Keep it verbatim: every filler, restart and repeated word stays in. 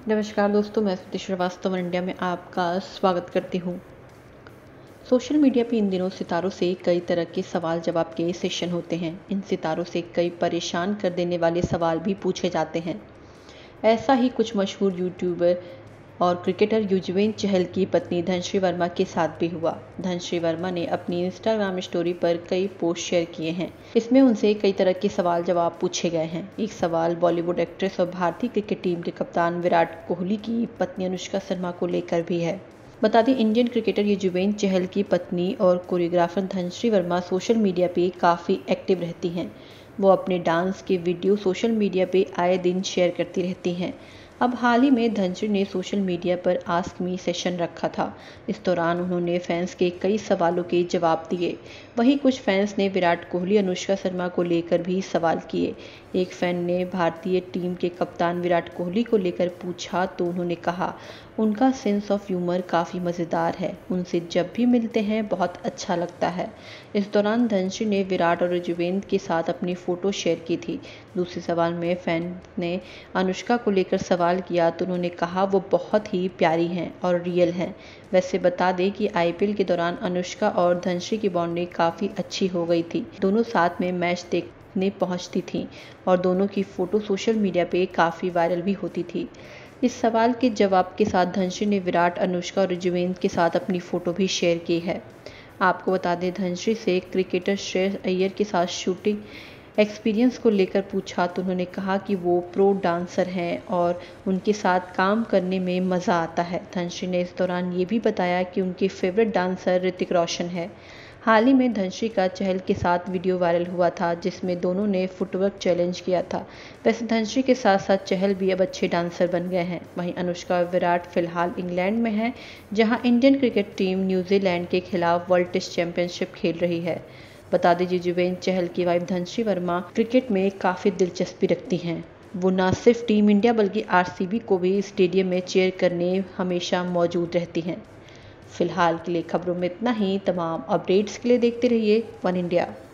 नमस्कार दोस्तों, मैं श्रुति श्रीवास्तव वन इंडिया में आपका स्वागत करती हूँ। सोशल मीडिया पे इन दिनों सितारों से कई तरह के सवाल जवाब के सेशन होते हैं। इन सितारों से कई परेशान कर देने वाले सवाल भी पूछे जाते हैं। ऐसा ही कुछ मशहूर यूट्यूबर और क्रिकेटर युजवेंद्र चहल की पत्नी धनश्री वर्मा के साथ भी हुआ। धनश्री वर्मा ने अपनी इंस्टाग्राम स्टोरी पर कई पोस्ट शेयर किए हैं। इसमें उनसे कई तरह के सवाल जवाब पूछे गए हैं। एक सवाल बॉलीवुड एक्ट्रेस और भारतीय क्रिकेट टीम के कप्तान विराट कोहली की पत्नी अनुष्का शर्मा को लेकर भी है। बता दें, इंडियन क्रिकेटर युजवेंद्र चहल की पत्नी और choreographer Dhanashree Verma social media पे काफ़ी एक्टिव रहती हैं। वो अपने डांस के वीडियो सोशल मीडिया पे आए दिन शेयर करती रहती हैं। अब हाल ही में धनश्री ने सोशल मीडिया पर आस्क मी सेशन रखा था। इस दौरान उन्होंने फैंस के कई सवालों के जवाब दिए। वहीं कुछ फैंस ने विराट कोहली अनुष्का शर्मा को लेकर भी सवाल किए। एक फैन ने भारतीय टीम के कप्तान विराट कोहली को लेकर पूछा तो उन्होंने कहा, उनका सेंस ऑफ ह्यूमर काफ़ी मज़ेदार है, उनसे जब भी मिलते हैं बहुत अच्छा लगता है। इस दौरान धनश्री ने विराट और युजवेंद्र के साथ अपनी फ़ोटो शेयर की थी। दूसरे सवाल में फैन ने अनुष्का को लेकर सवाल किया तो उन्होंने कहा वो बहुत ही प्यारी हैं और रियल हैं। वैसे बता दें कि आईपीएल के दौरान अनुष्का और धनश्री की बॉन्डिंग काफ़ी अच्छी हो गई थी। दोनों साथ में मैच देखने पहुंचती थीं और दोनों की फ़ोटो सोशल मीडिया पे काफ़ी वायरल भी होती थी। इस सवाल के जवाब के साथ धनश्री ने विराट, अनुष्का और युजवेंद्र के साथ अपनी फ़ोटो भी शेयर की है। आपको बता दें, धनश्री से क्रिकेटर श्रेयस अय्यर के साथ शूटिंग एक्सपीरियंस को लेकर पूछा तो उन्होंने कहा कि वो प्रो डांसर हैं और उनके साथ काम करने में मज़ा आता है। धनश्री ने इस दौरान ये भी बताया कि उनके फेवरेट डांसर ऋतिक रोशन है। हाल ही में धनश्री का चहल के साथ वीडियो वायरल हुआ था जिसमें दोनों ने फुटवर्क चैलेंज किया था। वैसे धनश्री के साथ साथ चहल भी अब अच्छे डांसर बन गए हैं। वहीं अनुष्का और विराट फिलहाल इंग्लैंड में हैं, जहां इंडियन क्रिकेट टीम न्यूजीलैंड के खिलाफ वर्ल्ड टेस्ट चैंपियनशिप खेल रही है। बता दें, युजवेंद्र चहल की वाइफ धनश्री वर्मा क्रिकेट में काफ़ी दिलचस्पी रखती हैं। वो न सिर्फ टीम इंडिया बल्कि आरसीबी को भी स्टेडियम में चीयर करने हमेशा मौजूद रहती हैं। फिलहाल के लिए खबरों में इतना ही। तमाम अपडेट्स के लिए देखते रहिए वन इंडिया।